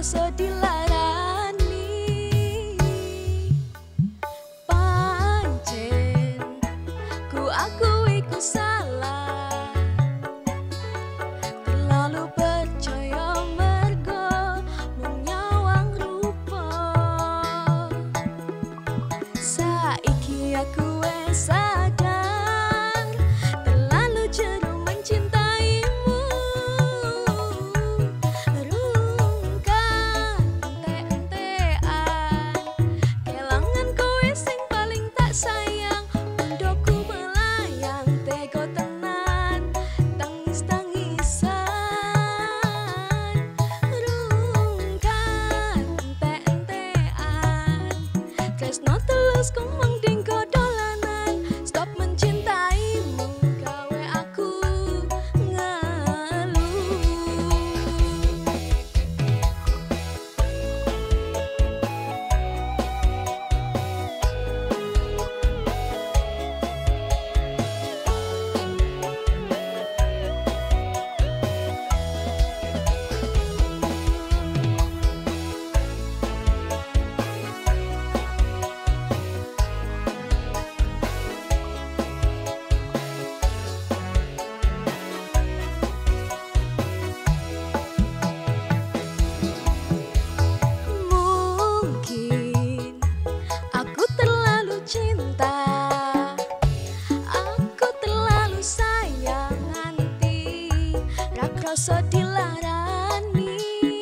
krasa dilarani. Pancen ku akui ku salah, terlalu percaya mergo mung nyawang rupa. Saiki aku wes sadar, terlalu jero mencintaimu. Rungkat ente-entean, kelangan kowe sing paling tak sayang. Pondokku melayang tega tenan, tangis-tangisan. Rungkat ente-entean, tresno tulus kumang dinggo dolanan. Stop mencintaimu, gawe aku ngeluh. Mungkin aku terlalu cinta, aku terlalu sayang nganti ra krasa dilarani.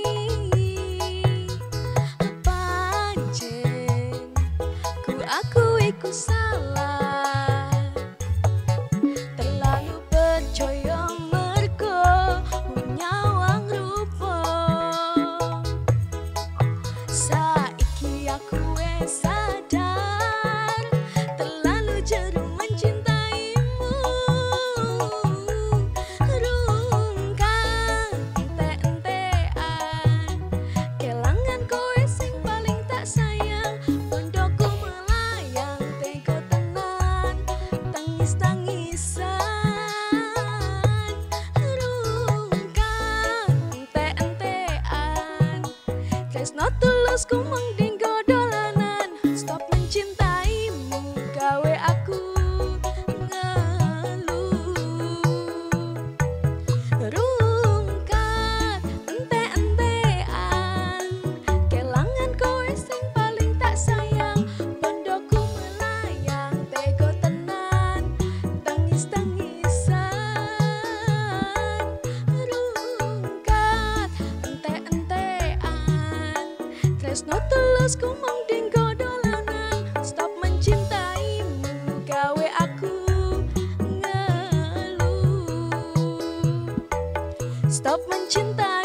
Pancen ku akui ku salah, terlalu percaya mergo mung nyawang rupa. Saiki aku wes sadar, terlalu jero mencintaimu. Rungkat ente-entean, kelangan kowe sing paling tak sayang. Pondokku melayang tega tenan, tangis-tangisan. Rungkat ente-entean, tresno tulus kumang dinggo dolanan. Stop mencintaimu, gawe aku ngeluh. Rungkat ente-entean, kelangan kowe sing paling tak sayang. Pondokku melayang tega tenan, tangis-tangisan. Rungkat ente-entean, tresno tulus kumang dinggo dolanan. Stop mencintaimu, gawe aku ngeluh. Stop mencintai